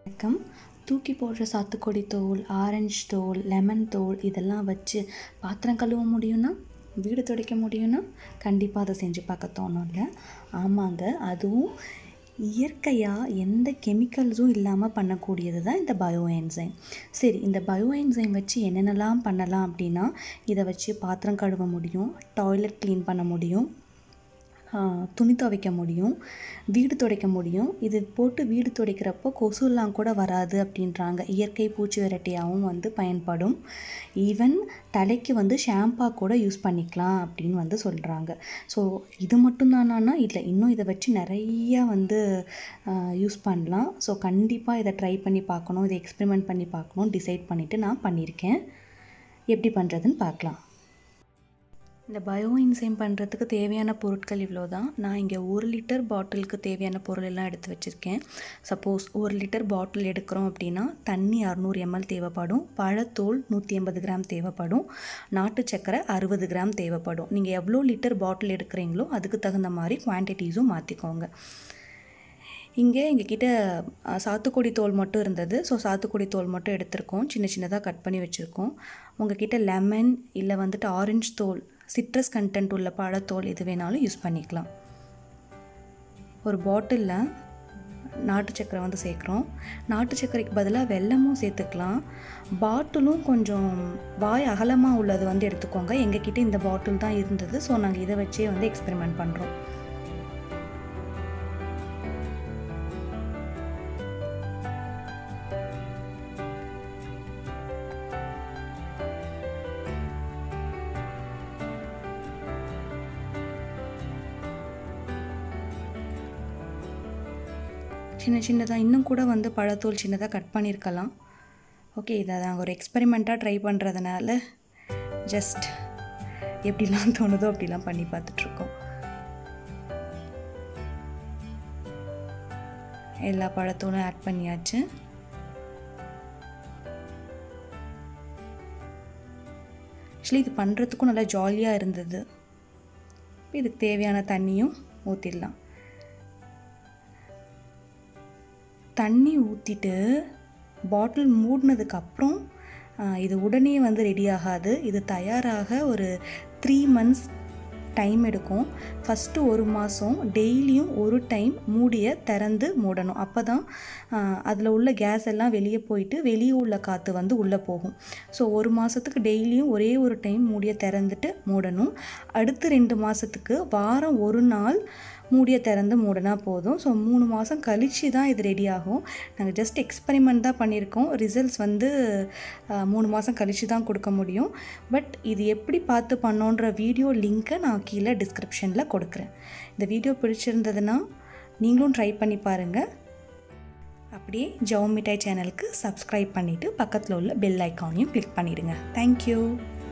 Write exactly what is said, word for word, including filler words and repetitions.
வணக்கம். தூக்கி போடுற சாத்துக்குடி தோல், ஆரஞ்சு தோல், லெமன் தோல் இதெல்லாம் வச்சு பாத்திரம் கழுவ முடியும்னா, வீடு துடைக்க முடியும்னா கண்டிப்பாக அதை செஞ்சு பார்க்க தோணும்ல. ஆமாங்க, அதுவும் இயற்கையாக எந்த கெமிக்கல்ஸும் இல்லாமல் பண்ணக்கூடியது தான் இந்த பயோ என்சைம். சரி, இந்த பயோ என்சைம் வச்சு என்னென்னலாம் பண்ணலாம் அப்படின்னா, இதை வச்சு பாத்திரம் கழுவ முடியும், டாய்லெட் க்ளீன் பண்ண முடியும், துணி துவைக்க முடியும், வீடு துடைக்க முடியும். இது போட்டு வீடு துடைக்கிறப்போ கொசுலாம் கூட வராது அப்படின்றாங்க. இயற்கை பூச்சி விரட்டியாகவும் வந்து பயன்படும். ஈவன் தலைக்கு வந்து ஷாம்பா கூட யூஸ் பண்ணிக்கலாம் அப்படின்னு வந்து சொல்கிறாங்க. ஸோ இது மட்டும்தானா? இல்லை, இன்னும் இதை வச்சு நிறையா வந்து யூஸ் பண்ணலாம். ஸோ கண்டிப்பாக இதை ட்ரை பண்ணி பார்க்கணும், இதை எக்ஸ்பெரிமெண்ட் பண்ணி பார்க்கணும் டிசைட் பண்ணிவிட்டு நான் பண்ணியிருக்கேன். எப்படி பண்ணுறதுன்னு பார்க்கலாம். இந்த பயோ என்சைம் பண்ணுறதுக்கு தேவையான பொருட்கள் இவ்வளோ தான். நான் இங்கே ஒரு லிட்டர் பாட்டிலுக்கு தேவையான பொருள் எல்லாம் எடுத்து வச்சுருக்கேன். சப்போஸ் ஒரு லிட்டர் பாட்டில் எடுக்கிறோம் அப்படின்னா தண்ணி அறுநூறு எம்எல் தேவைப்படும், பழத்தோல் நூற்றி ஐம்பது கிராம் தேவைப்படும், நாட்டு சக்கரை அறுபது கிராம் தேவைப்படும். நீங்கள் எவ்வளோ லிட்டர் பாட்டில் எடுக்கிறீங்களோ அதுக்கு தகுந்த மாதிரி குவான்டிட்டிஸும் மாற்றிக்கோங்க. இங்கே எங்ககிட்ட சாத்துக்குடி தோல் மட்டும் இருந்தது. ஸோ சாத்துக்குடி தோல் மட்டும் எடுத்திருக்கோம், சின்ன சின்னதாக கட் பண்ணி வச்சுருக்கோம். உங்ககிட்ட லெமன் இல்லை வந்துட்டு ஆரஞ்சு தோல், சிட்ரஸ் கண்டென்ட் உள்ள பழத்தோல் எது வேணாலும் யூஸ் பண்ணிக்கலாம். ஒரு பாட்டிலில் நாட்டு சக்கரை வந்து சேர்க்குறோம். நாட்டு சக்கரைக்கு பதிலாக வெல்லமும் சேர்த்துக்கலாம். பாட்டிலும் கொஞ்சம் வாய் அகலமாக உள்ளது வந்து எடுத்துக்கோங்க. எங்ககிட்ட இந்த பாட்டில் தான் இருந்தது. ஸோ நாங்கள் இதை வச்சே வந்து எக்ஸ்பெரிமெண்ட் பண்ணுறோம். சின்ன சின்னதாக இன்னும் கூட வந்து பழத்தோல் சின்னதாக கட் பண்ணியிருக்கலாம். ஓகே, இதை நாங்கள் ஒரு எக்ஸ்பெரிமெண்ட்டாக ட்ரை பண்ணுறதுனால ஜஸ்ட் எப்படிலாம் தோணுதோ அப்படிலாம் பண்ணி பார்த்துட்ருக்கோம். எல்லா பழத்தோலும் ஆட் பண்ணியாச்சு. ஆக்சுவலி இது பண்ணுறதுக்கும் நல்லா ஜாலியாக இருந்தது. இதுக்கு தேவையான தண்ணியும் ஊற்றிடலாம். தண்ணி ஊற்றிட்டு பாட்டில் மூடினதுக்கப்புறம் இது உடனே வந்து ரெடி ஆகாது. இது தயாராக ஒரு த்ரீ மந்த்ஸ் டைம் எடுக்கும். ஃபஸ்ட்டு ஒரு மாதம் டெய்லியும் ஒரு டைம் மூடியை திறந்து மூடணும். அப்போ தான் அதில் உள்ள கேஸ் எல்லாம் வெளியே போயிட்டு வெளியே உள்ள காற்று வந்து உள்ளே போகும். ஸோ ஒரு மாதத்துக்கு டெய்லியும் ஒரே ஒரு டைம் மூடியை திறந்துட்டு மூடணும். அடுத்து ரெண்டு மாதத்துக்கு வாரம் ஒரு நாள் மூடியை திறந்து மூடினா போதும். ஸோ மூணு மாதம் கழித்து தான் இது ரெடி ஆகும். நாங்கள் ஜஸ்ட் எக்ஸ்பெரிமெண்ட் தான் பண்ணியிருக்கோம். ரிசல்ட்ஸ் வந்து மூணு மாதம் கழித்து தான் கொடுக்க முடியும். பட் இது எப்படி பார்த்து பண்ணோன்ற வீடியோ லிங்க்கை நான் கீழே டிஸ்கிரிப்ஷனில் கொடுக்குறேன். இந்த வீடியோ பிடிச்சிருந்ததுன்னா நீங்களும் ட்ரை பண்ணி பாருங்கள். அப்படியே ஜவு மிட்டாய் சேனலுக்கு சப்ஸ்கிரைப் பண்ணிவிட்டு பக்கத்தில் உள்ள பெல் ஐக்கானையும் கிளிக் பண்ணிவிடுங்க. தேங்க்யூ.